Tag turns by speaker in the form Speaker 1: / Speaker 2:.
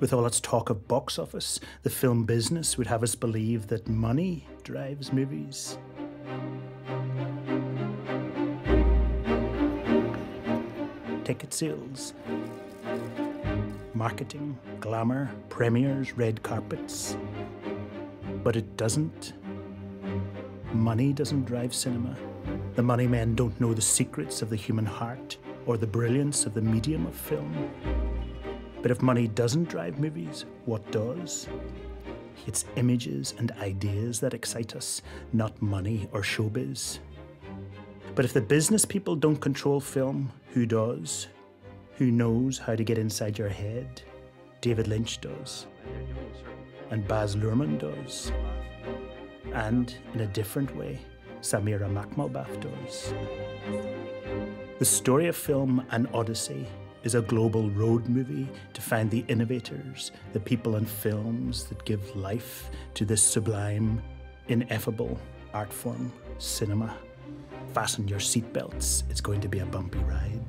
Speaker 1: With all its talk of box office, the film business would have us believe that money drives movies. Ticket sales, marketing, glamour, premieres, red carpets. But it doesn't. Money doesn't drive cinema. The money men don't know the secrets of the human heart or the brilliance of the medium of film. But if money doesn't drive movies, what does? It's images and ideas that excite us, not money or showbiz. But if the business people don't control film, who does? Who knows how to get inside your head? David Lynch does. And Baz Luhrmann does. And in a different way, Samira Makhmalbaf does. The story of film, An Odyssey, is a global road movie to find the innovators, the people and films that give life to this sublime, ineffable art form, cinema. Fasten your seatbelts, it's going to be a bumpy ride.